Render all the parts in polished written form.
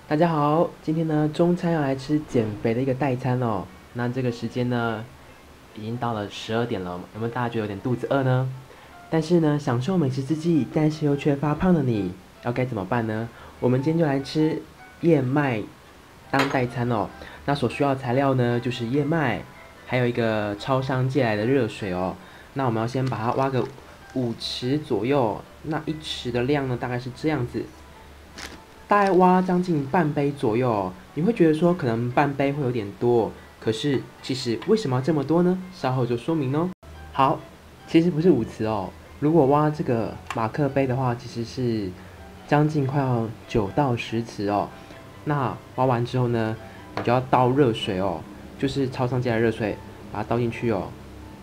大家好，今天呢中餐要来吃减肥的一个代餐哦。那这个时间呢，已经到了12点了，有没有大家觉得有点肚子饿呢？但是呢，享受美食之际，但是又却发胖的你，要该怎么办呢？我们今天就来吃燕麦当代餐哦。那所需要的材料呢，就是燕麦，还有一个超商借来的热水哦。那我们要先把它挖个5匙左右，那1匙的量呢，大概是这样子。大概挖将近半杯左右哦，你会觉得说可能半杯会有点多，可是其实为什么要这么多呢？稍后就说明哦。好，其实不是5匙哦，如果挖这个马克杯的话，其实是将近快要9到10匙哦。那挖完之后呢，你就要倒热水哦，就是超商借来热水，把它倒进去哦，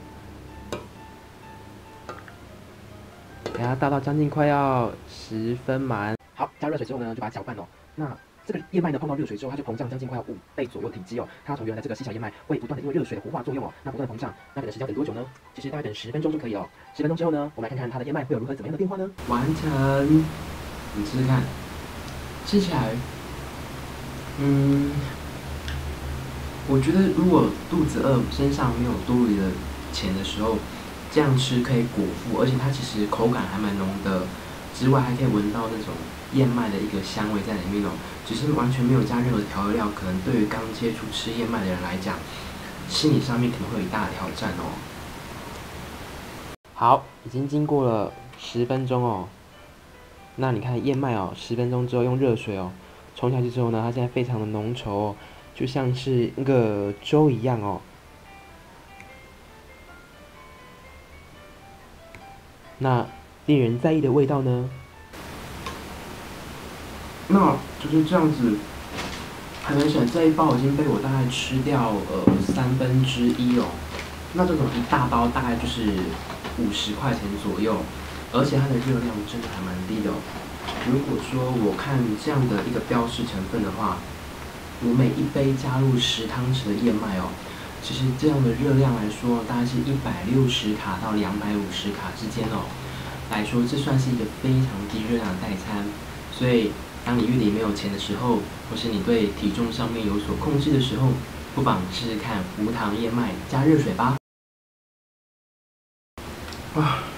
给它倒到将近快要10分满。好，加热水之后呢，就把它搅拌哦。那这个燕麦呢，碰到热水之后，它就膨胀将近快要5倍左右的体积哦。它从原来这个细小燕麦会不断的因为热水的活化作用哦，那不断的膨胀。那等的时间要等多久呢？其实大概等10分钟就可以哦。10分钟之后呢，我们来看看它的燕麦会有如何怎么样的变化呢？完成，你试试看，吃起来，我觉得如果肚子饿，身上没有多余的钱的时候，这样吃可以果腹，而且它其实口感还蛮浓的。之外还可以闻到那种燕麦的一个香味在里面哦，只是完全没有加任何调味料，可能对于刚接触吃燕麦的人来讲，心理上面可能会有一大挑战哦。好，已经经过了10分钟哦，那你看燕麦哦，10分钟之后用热水哦冲下去之后呢，它现在非常的浓稠哦，就像是那个粥一样哦。那令人在意的味道呢？那就是这样子，很明显这一包已经被我大概吃掉1/3哦。那这种一大包大概就是50块钱左右，而且它的热量真的还蛮低的哦。如果说我看这样的一个标示成分的话，我每一杯加入10汤匙的燕麦哦，其实这样的热量来说，大概是160卡到250卡之间哦。来说，这算是一个非常低热量的代餐，所以当你月底没有钱的时候，或是你对体重上面有所控制的时候，不妨试试看无糖燕麦加热水吧。啊。